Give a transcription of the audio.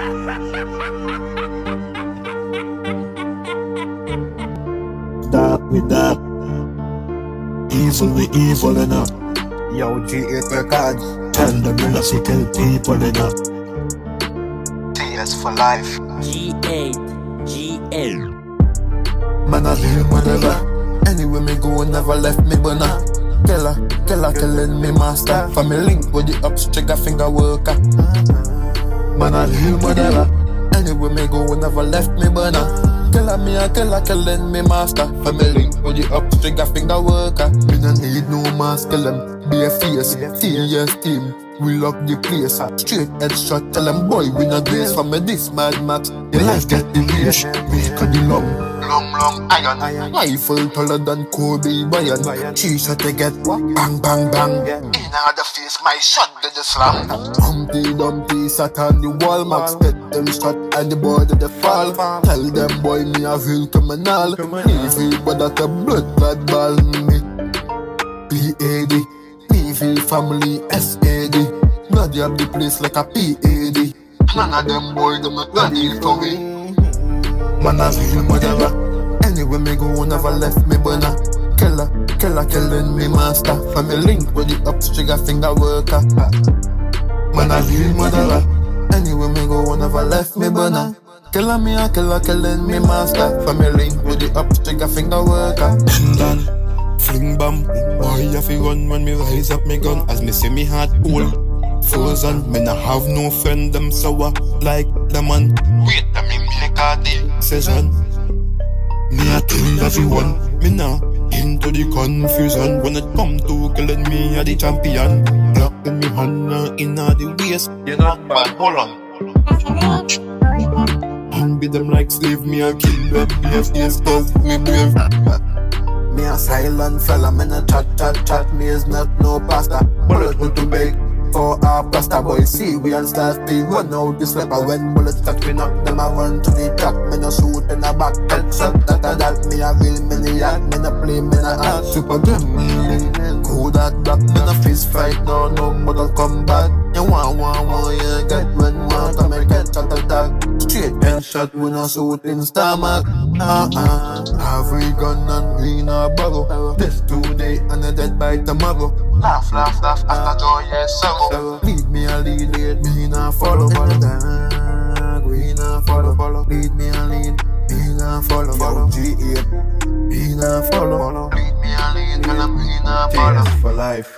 Dark with dark, evil with evil enough. Yo, G8 records, tell them we not see kill people enough. TS for life. G8, GL. Man, I deal whatever. Anywhere me go, never left me burner. Killer, killing me master. For me link with the ups, trigger finger worker. Man, I deal whatever. Anywhere me go, never left me burner. Killer me a killer, killing me master. For me link with the ups, trigger finger worker. Me no need no mask, kill them, be a fierce. TS team, we lock the place. Straight headshot, tell them boy, we no grace. For me this Mad Max, the life get the leash. We cut the long iron. Rifle taller than Kobe Bryant. She shot to get bang bang bang. In the face, my shot did the slam. Humpty Dumpty sat on the wall. Max get them shot and the boy did the fall. Tell them boy me a real criminal. Evil but that a blood bad ball me. PAD, PV family SAD. Bloody up the place like a PAD. None of them boy them a bloody for me. Man a real murderer. Anywhere me go, never left me burner. Killer, killing me master. For me link with the ups, trigger finger worker. Man a real murderer. Anywhere me go, never left me burner. Killer me a killer, killing me master. For me link with the ups, trigger finger worker. Done, fling bam. Boy, I feel run when me rise up me gun. As me see me heart cool. Frozen, me nah have no friend, them sour like the man. Wait, let me make a decision. Me a tell everyone, me nah into the confusion. When it come to killing me, a the champion. Lock in me hand, in the waist. You know, but hold on. And be them like slave, me a kill them, BFDS cause me brave. Me a silent fella, me no chat. Me is not no pastor. Bullet go to beg for our pastor boy. See we and start to run out the slapper. When bullets touch me knock them a run to the track. Me no shoot in the back, headshot that. Me a real maniac, me no play, me no act. Super good, cool that black. Me no fist fight, no mother come back. You want, you get when one come and get shot attack. Straight headshot, we no shoot in stomach. Every gun and we no borrow. This today and a dead by tomorrow. Laugh, after joy, yes, sorrow. Lead me a lead, me not follow. We not follow. Lead me a lead, me not follow. Yo, G8, me not follow. Lead me a lead, me not follow. TS for life.